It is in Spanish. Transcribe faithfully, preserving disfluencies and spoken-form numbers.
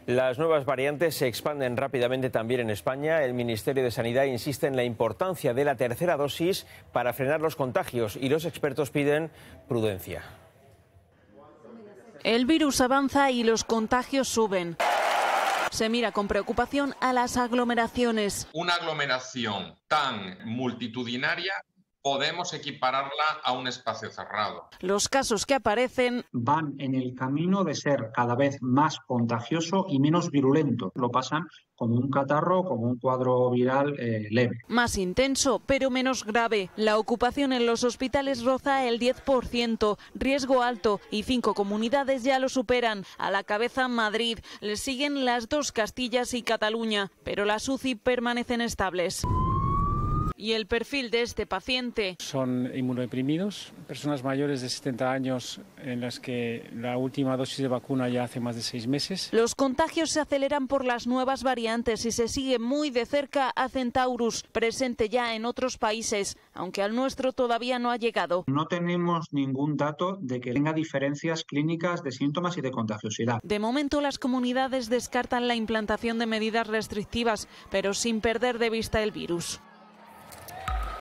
Las nuevas variantes se expanden rápidamente también en España. El Ministerio de Sanidad insiste en la importancia de la tercera dosis para frenar los contagios y los expertos piden prudencia. El virus avanza y los contagios suben. Se mira con preocupación a las aglomeraciones. Una aglomeración tan multitudinaria podemos equipararla a un espacio cerrado. Los casos que aparecen van en el camino de ser cada vez más contagioso y menos virulento. Lo pasan como un catarro, como un cuadro viral eh, leve. Más intenso, pero menos grave. La ocupación en los hospitales roza el diez por ciento, riesgo alto, y cinco comunidades ya lo superan. A la cabeza Madrid, le siguen las dos Castillas y Cataluña, pero las U C I permanecen estables. Y el perfil de este paciente. Son inmunodeprimidos, personas mayores de setenta años en las que la última dosis de vacuna ya hace más de seis meses. Los contagios se aceleran por las nuevas variantes y se sigue muy de cerca a Centaurus, presente ya en otros países, aunque al nuestro todavía no ha llegado. No tenemos ningún dato de que tenga diferencias clínicas de síntomas y de contagiosidad. De momento las comunidades descartan la implantación de medidas restrictivas, pero sin perder de vista el virus.